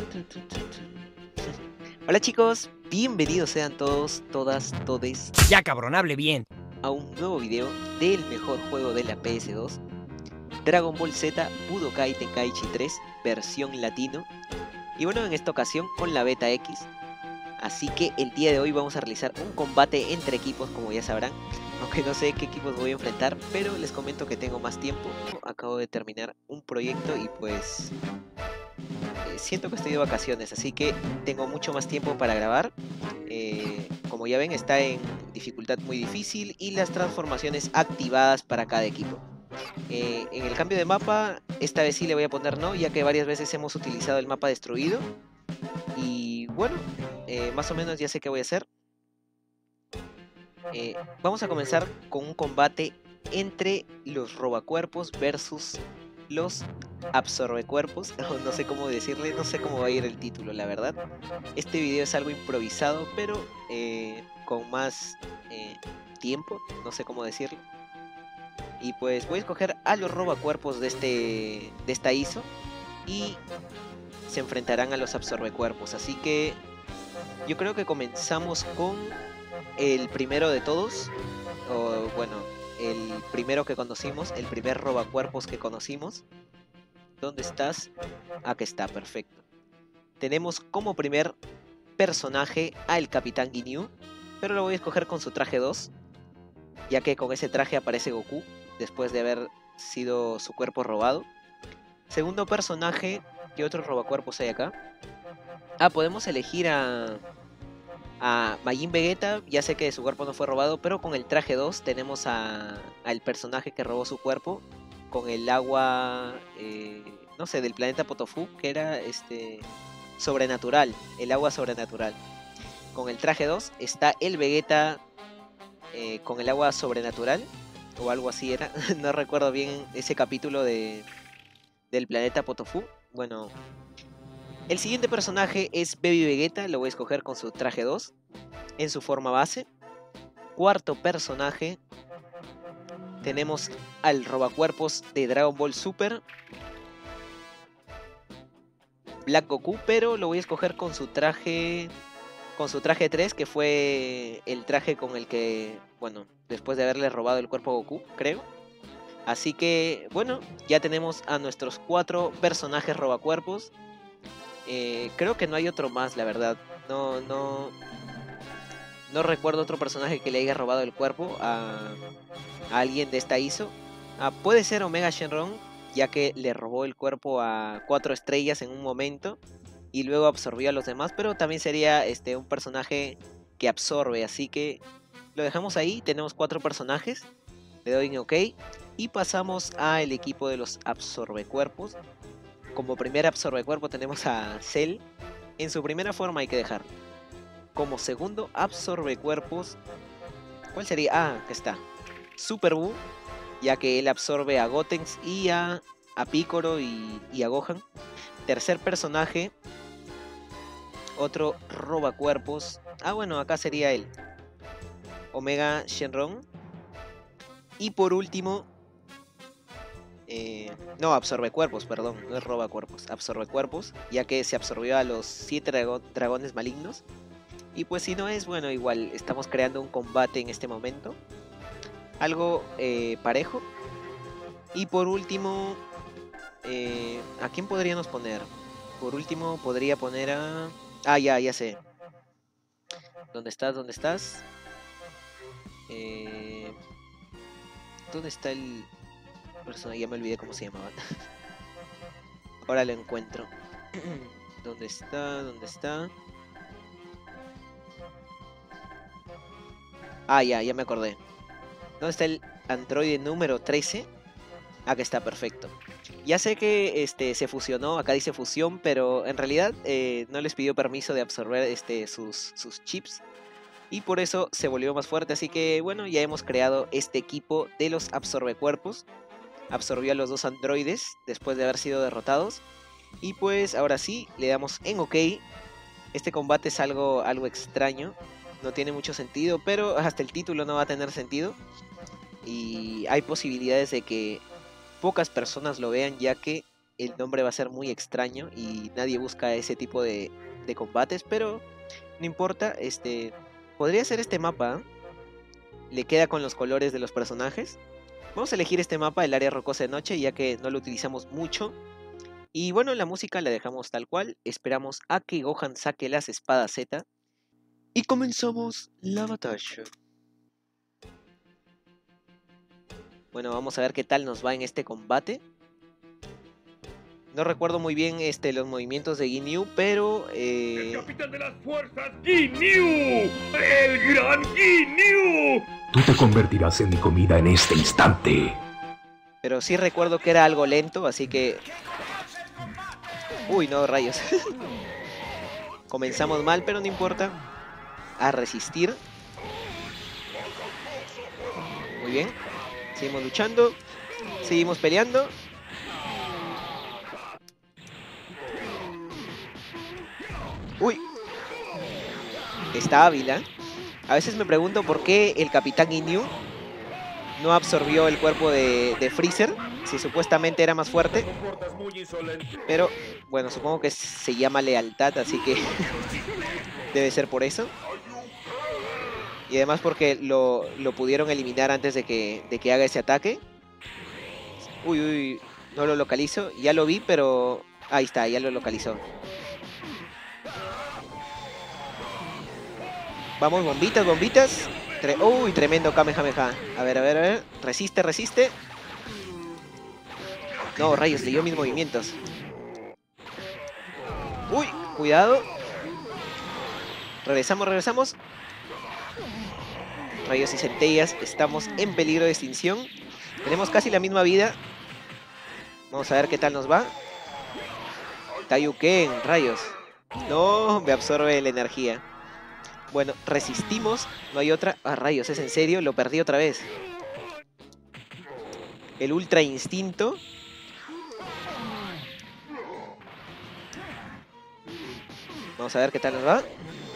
Hola chicos, bienvenidos sean todos, todas, todes Ya cabrón, hable bien. a un nuevo video del mejor juego de la PS2, Dragon Ball Z Budokai Tenkaichi 3, versión latino. Y bueno, en esta ocasión con la beta X. Así que el día de hoy vamos a realizar un combate entre equipos, como ya sabrán. Aunque no sé qué equipos voy a enfrentar, pero les comento que tengo más tiempo. Acabo de terminar un proyecto y pues siento que estoy de vacaciones, así que tengo mucho más tiempo para grabar. Como ya ven, está en dificultad muy difícil y las transformaciones activadas para cada equipo. En el cambio de mapa, esta vez sí le voy a poner no, ya que varias veces hemos utilizado el mapa destruido. Y bueno, más o menos ya sé qué voy a hacer. Vamos a comenzar con un combate entre los robacuerpos versus los absorbecuerpos, no sé cómo decirle, no sé cómo va a ir el título, la verdad. Este video es algo improvisado, pero con más tiempo, no sé cómo decirlo. Y pues voy a escoger a los robacuerpos de esta ISO y se enfrentarán a los absorbecuerpos. Así que yo creo que comenzamos con el primero de todos, o bueno, el primero que conocimos, el primer robacuerpos que conocimos. ¿Dónde estás? Aquí está, perfecto. Tenemos como primer personaje al Capitán Ginyu, pero lo voy a escoger con su traje 2, ya que con ese traje aparece Goku, después de haber sido su cuerpo robado. Segundo personaje, ¿qué otros robacuerpos hay acá? Podemos elegir a Majin Vegeta, ya sé que su cuerpo no fue robado, pero con el traje 2 tenemos al personaje que robó su cuerpo, con el agua, no sé, del planeta Potofu, que era sobrenatural, el agua sobrenatural. Con el traje 2 está el Vegeta con el agua sobrenatural, o algo así era, no recuerdo bien ese capítulo del planeta Potofu. Bueno, el siguiente personaje es Baby Vegeta, lo voy a escoger con su traje 2 en su forma base. Cuarto personaje, tenemos al robacuerpos de Dragon Ball Super, Black Goku, pero lo voy a escoger con su traje 3, que fue el traje con el que, bueno, después de haberle robado el cuerpo a Goku, creo. Así que, bueno, ya tenemos a nuestros 4 personajes robacuerpos. Creo que no hay otro más, la verdad. No recuerdo otro personaje que le haya robado el cuerpo a alguien de esta ISO. Puede ser Omega Shenron, ya que le robó el cuerpo a 4 estrellas en un momento y luego absorbió a los demás, pero también sería un personaje que absorbe, así que lo dejamos ahí. Tenemos 4 personajes, le doy en OK y pasamos al equipo de los absorbecuerpos. Como primer absorbecuerpo tenemos a Cell, en su primera forma hay que dejarlo. Como segundo absorbecuerpos, ¿cuál sería? Aquí está, Super Buu, ya que él absorbe a Gotenks y a Piccolo y a Gohan. Tercer personaje, otro robacuerpos. Bueno, acá sería él, Omega Shenron. Y por último, no, absorbecuerpos, perdón, no es robacuerpos, absorbecuerpos, ya que se absorbió a los 7 dragones malignos. Y pues si no es, bueno, igual estamos creando un combate en este momento, algo parejo. Y por último, ¿a quién podríamos poner? Por último podría poner a... ya sé. ¿Dónde estás? ¿Dónde estás? ¿Dónde está el personaje? Ya me olvidé cómo se llamaba. Ahora lo encuentro. ¿Dónde está? ¿Dónde está? Ya me acordé. ¿Dónde está el androide número 13? Acá está, perfecto. Ya sé que se fusionó, acá dice fusión, pero en realidad no les pidió permiso de absorber sus chips. Y por eso se volvió más fuerte, así que bueno, ya hemos creado este equipo de los absorbecuerpos. Absorbió a los 2 androides después de haber sido derrotados. Y pues ahora sí, le damos en OK. Este combate es algo extraño, no tiene mucho sentido, pero hasta el título no va a tener sentido. Y hay posibilidades de que pocas personas lo vean, ya que el nombre va a ser muy extraño y nadie busca ese tipo de combates, pero no importa, podría ser este mapa, le queda con los colores de los personajes. Vamos a elegir este mapa, el área rocosa de noche, ya que no lo utilizamos mucho. Y bueno, la música la dejamos tal cual, esperamos a que Gohan saque las espadas Z y comenzamos la batalla. Bueno, vamos a ver qué tal nos va en este combate. No recuerdo muy bien los movimientos de Ginyu, pero... ¡El capitán de las fuerzas, Ginyu! ¡El gran Ginyu! Tú te convertirás en mi comida en este instante. Pero sí recuerdo que era algo lento, así que... Uy, no, rayos. Comenzamos mal, pero no importa. A resistir. Muy bien. Seguimos luchando. Seguimos peleando. Uy. Está Ávila. A veces me pregunto por qué el Capitán Ginyu no absorbió el cuerpo de Freezer, si supuestamente era más fuerte. Pero, bueno, supongo que se llama lealtad, así que debe ser por eso. Y además porque lo pudieron eliminar antes de que haga ese ataque. Uy, uy, no lo localizo. Ya lo vi, pero... Ahí está, ya lo localizó. Vamos, bombitas, bombitas. Uy, tremendo Kamehameha. A ver, a ver, a ver. Resiste, resiste. No, rayos, leyó mis movimientos. Uy, cuidado. Regresamos, regresamos. Rayos y centellas, estamos en peligro de extinción. Tenemos casi la misma vida. Vamos a ver qué tal nos va. Kaioken, rayos. No, me absorbe la energía. Bueno, resistimos, no hay otra. Ah, rayos, ¿es en serio? Lo perdí otra vez. El ultra instinto. Vamos a ver qué tal nos va.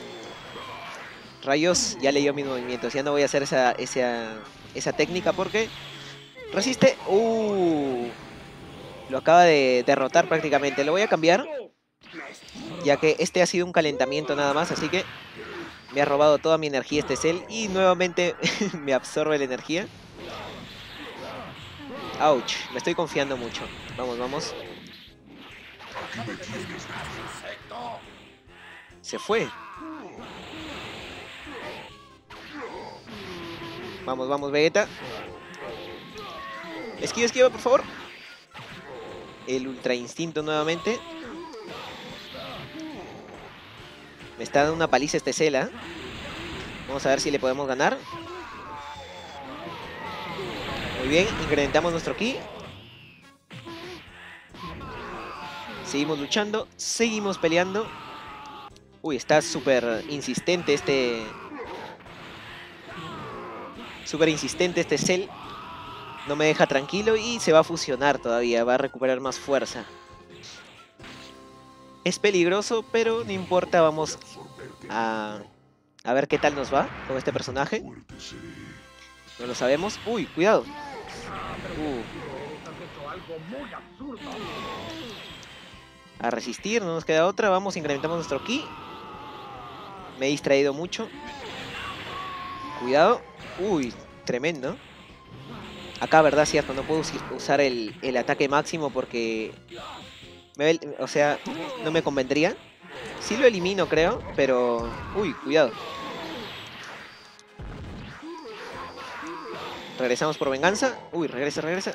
Rayos, ya leyó mis movimientos. Ya no voy a hacer esa técnica porque... Resiste. Lo acaba de derrotar prácticamente. Lo voy a cambiar, ya que este ha sido un calentamiento nada más. Así que me ha robado toda mi energía este Cell. Y nuevamente me absorbe la energía. Ouch, me estoy confiando mucho. Vamos, vamos. Se fue. Vamos, vamos, Vegeta. Esquiva, esquiva, por favor. El ultra instinto nuevamente. Me está dando una paliza este Cell. Vamos a ver si le podemos ganar. Muy bien, incrementamos nuestro ki. Seguimos luchando, seguimos peleando. Uy, está súper insistente Súper insistente este Cell. No me deja tranquilo y se va a fusionar todavía. Va a recuperar más fuerza. Es peligroso, pero no importa. Vamos a ver qué tal nos va con este personaje. No lo sabemos. Uy, cuidado. A resistir, no nos queda otra. Vamos, incrementamos nuestro ki. Me he distraído mucho. Cuidado. Uy, tremendo. Acá, ¿verdad? Cierto, no puedo usar el ataque máximo porque... o sea, no me convendría. Sí lo elimino, creo, pero... Uy, cuidado. Regresamos por venganza. Uy, regresa, regresa.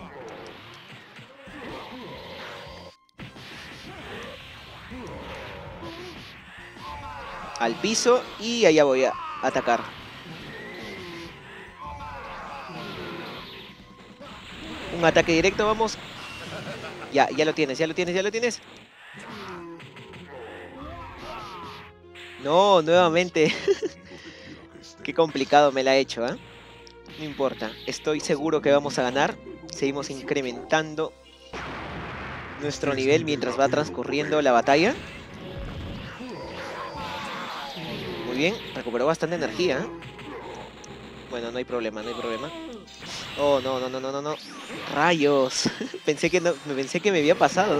Al piso y allá voy a atacar. Un ataque directo, vamos. Ya lo tienes, ya lo tienes, ya lo tienes. No, nuevamente. Qué complicado me la ha hecho, ¿eh? No importa, estoy seguro que vamos a ganar. Seguimos incrementando nuestro nivel mientras va transcurriendo la batalla. Muy bien, recuperó bastante energía, ¿eh? Bueno, no hay problema, no hay problema. Oh, no, no, no, no, no, no. Rayos. Pensé que no, pensé que me había pasado.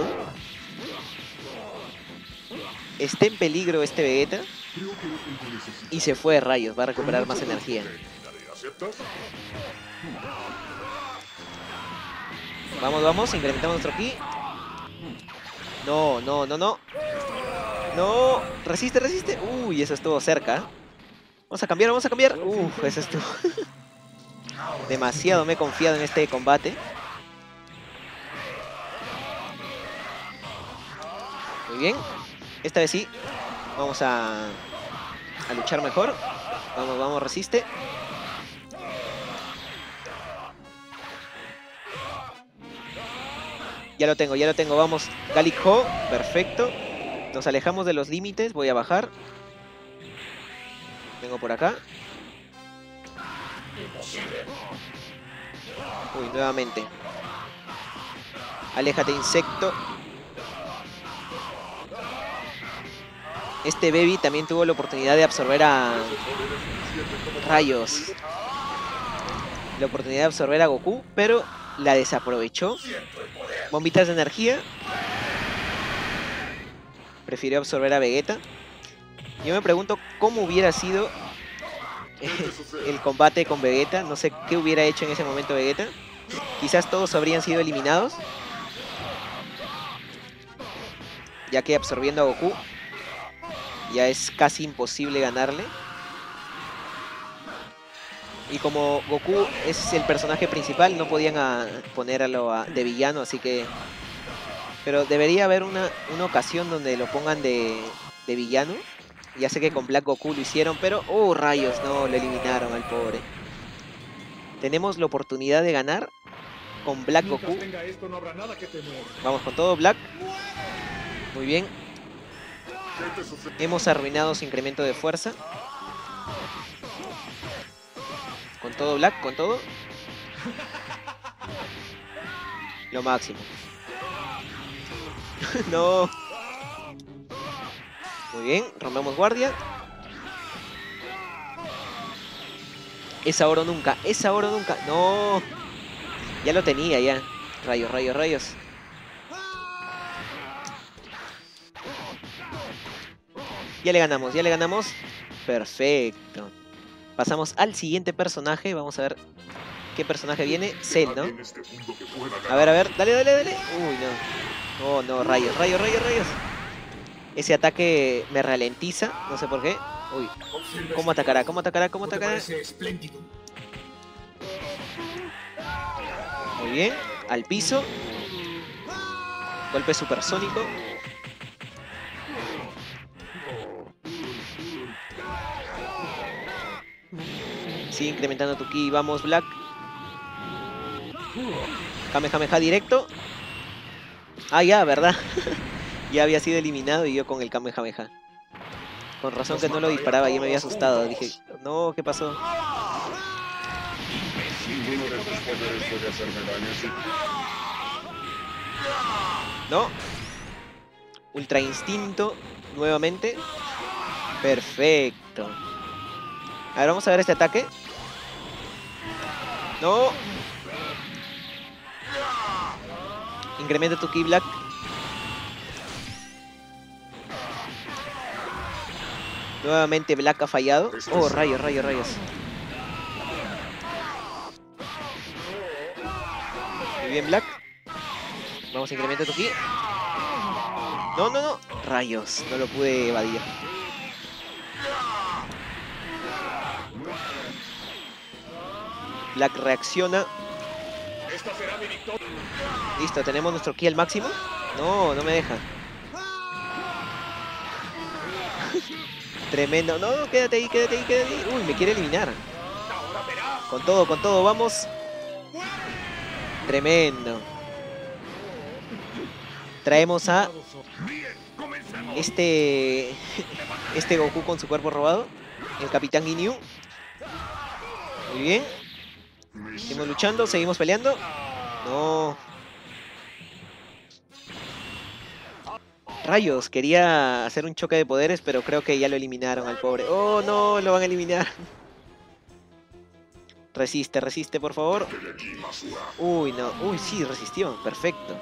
Está en peligro este Vegeta. Y se fue, rayos. Va a recuperar más energía. Vamos, vamos. Incrementamos nuestro ki. No, no, no, no. No. Resiste, resiste. Uy, eso estuvo cerca. Vamos a cambiar, vamos a cambiar. Uf, eso estuvo... Demasiado me he confiado en este combate. Muy bien. Esta vez sí. Vamos a luchar mejor. Vamos, vamos, resiste. Ya lo tengo, ya lo tengo. Vamos, Gallic Ho. Perfecto. Nos alejamos de los límites. Voy a bajar. Vengo por acá. Uy, nuevamente. Aléjate, insecto. Este Baby también tuvo la oportunidad de absorber a... Rayos. La oportunidad de absorber a Goku, pero la desaprovechó. Bombitas de energía. Prefirió absorber a Vegeta. Yo me pregunto cómo hubiera sido el combate con Vegeta. No sé qué hubiera hecho en ese momento Vegeta. Quizás todos habrían sido eliminados, ya que absorbiendo a Goku ya es casi imposible ganarle. Y como Goku es el personaje principal, no podían ponerlo de villano, así que... Pero debería haber una ocasión donde lo pongan de villano. Ya sé que con Black Goku lo hicieron, pero... ¡Oh, rayos! No, lo eliminaron al pobre. Tenemos la oportunidad de ganar con Black Goku. Vamos con todo, Black. Muy bien. Hemos arruinado su incremento de fuerza. Con todo, Black, con todo. Lo máximo. No. Muy bien, rompemos guardia. Es ahora o nunca, es ahora o nunca. No. Ya lo tenía, ya. Rayos, rayos, rayos. Ya le ganamos, ya le ganamos. Perfecto. Pasamos al siguiente personaje. Vamos a ver qué personaje viene. Cell, ¿no? A ver, dale, dale, dale. Uy, no. Oh, no, rayos, rayos, rayos, rayos. Ese ataque me ralentiza, no sé por qué. Uy, ¿cómo atacará? ¿Cómo atacará? ¿Cómo atacará? Muy bien, al piso. Golpe supersónico. Sigue incrementando tu ki. Vamos, Black. Kamehameha directo. Ah, ya, ¿verdad? Ya había sido eliminado y yo con el Kamehameha. Con razón que no lo disparaba, yo me había asustado. Dije, no, ¿qué pasó? No. Ultra Instinto nuevamente. Perfecto. A ver, vamos a ver este ataque. No. Incrementa tu ki, Black. Nuevamente Black ha fallado. Oh, rayos, rayos, rayos. Muy bien, Black. Vamos a incrementar tu ki. No, no, no. Rayos, no lo pude evadir. Black reacciona. Listo, tenemos nuestro ki al máximo. No, no me deja. Tremendo. No, quédate ahí, quédate ahí, quédate ahí. Uy, me quiere eliminar. Con todo, vamos. Tremendo. Traemos a este Goku con su cuerpo robado. El Capitán Ginyu. Muy bien. Seguimos luchando, seguimos peleando. No. Rayos, quería hacer un choque de poderes, pero creo que ya lo eliminaron al pobre. Oh, no, lo van a eliminar. Resiste, resiste, por favor. Uy, no. Uy, sí, resistió. Perfecto.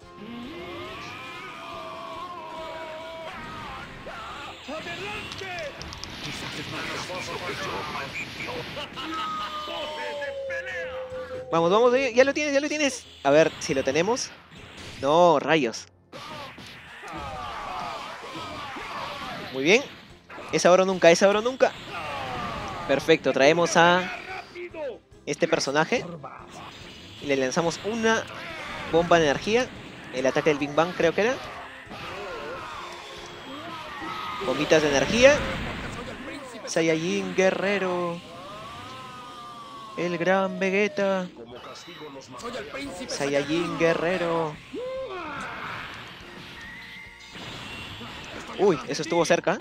Vamos, vamos, ya lo tienes, ya lo tienes. A ver si lo tenemos. No, rayos. Muy bien. Es ahora o nunca, es ahora o nunca. Perfecto, traemos a este personaje y le lanzamos una bomba de energía. El ataque del Big Bang creo que era. Bombitas de energía. Saiyajin guerrero. El gran Vegeta. Saiyajin guerrero. Uy, eso estuvo cerca.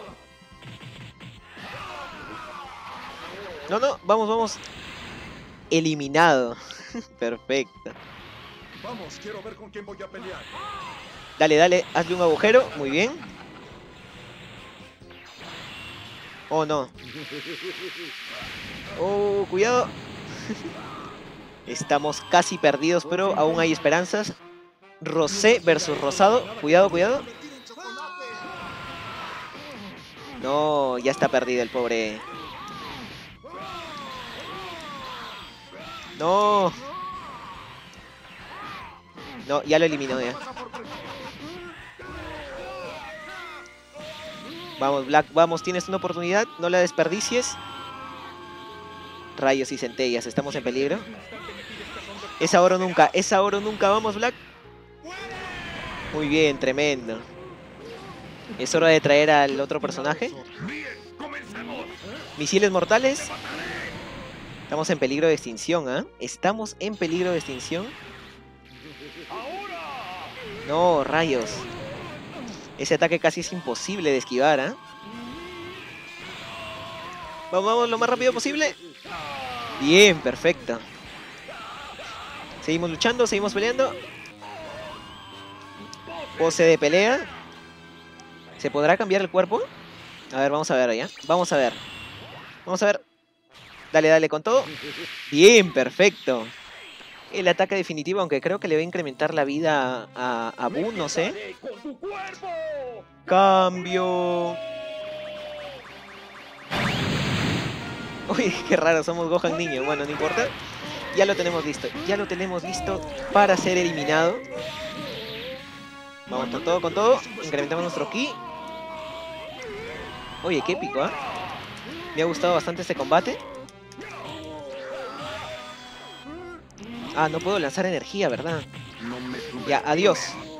No, no, vamos, vamos. Eliminado. Perfecto. Vamos, quiero ver con quién voy a pelear. Dale, dale, hazle un agujero. Muy bien. Oh, no. Oh, cuidado. Estamos casi perdidos, pero aún hay esperanzas. Rosé versus Rosado. Cuidado, cuidado. No, ya está perdido el pobre. No. No, ya lo eliminó ya. Vamos, Black, vamos, tienes una oportunidad. No la desperdicies. Rayos y centellas, estamos en peligro. Es ahora o nunca, es ahora o nunca. Vamos, Black. Muy bien, tremendo. Es hora de traer al otro personaje. Misiles mortales. Estamos en peligro de extinción, ¿ah? Estamos en peligro de extinción. No, rayos. Ese ataque casi es imposible de esquivar, ¿ah? Vamos, vamos, lo más rápido posible. Bien, perfecto. Seguimos luchando, seguimos peleando. Pose de pelea. ¿Se podrá cambiar el cuerpo? A ver, vamos a ver allá. Vamos a ver. Vamos a ver. Dale, dale con todo. Bien, perfecto. El ataque definitivo, aunque creo que le va a incrementar la vida a Buu, no sé. Cambio. Uy, qué raro, somos Gohan niño. Bueno, no importa. Ya lo tenemos listo. Ya lo tenemos listo para ser eliminado. Vamos con todo, con todo. Incrementamos nuestro ki. Oye, qué épico, ¿ah? Me ha gustado bastante este combate. Ah, no puedo lanzar energía, ¿verdad? Ya, adiós.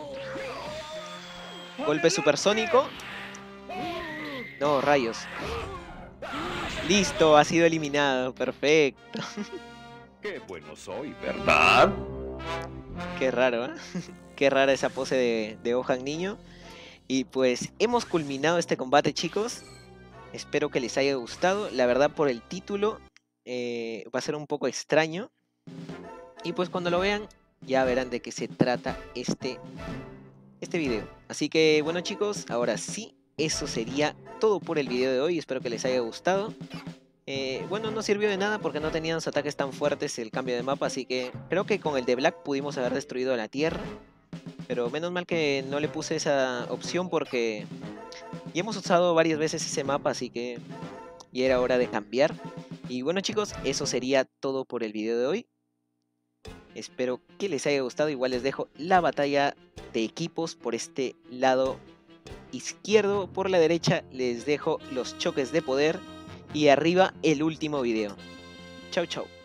Golpe supersónico. No, rayos. Listo, ha sido eliminado. Perfecto. Qué bueno soy, ¿verdad? Qué raro, ¿eh? Qué rara esa pose de Gohan niño. Y pues hemos culminado este combate, chicos. Espero que les haya gustado. La verdad, por el título va a ser un poco extraño. Y pues cuando lo vean, ya verán de qué se trata este video. Así que bueno, chicos, ahora sí, eso sería todo por el video de hoy. Espero que les haya gustado. Bueno, no sirvió de nada porque no tenían los ataques tan fuertes el cambio de mapa. Así que creo que con el de Black pudimos haber destruido la Tierra. Pero menos mal que no le puse esa opción porque ya hemos usado varias veces ese mapa. Así que ya era hora de cambiar. Y bueno, chicos, eso sería todo por el video de hoy. Espero que les haya gustado. Igual les dejo la batalla de equipos por este lado izquierdo. Por la derecha les dejo los choques de poder. Y arriba el último video. Chau, chau.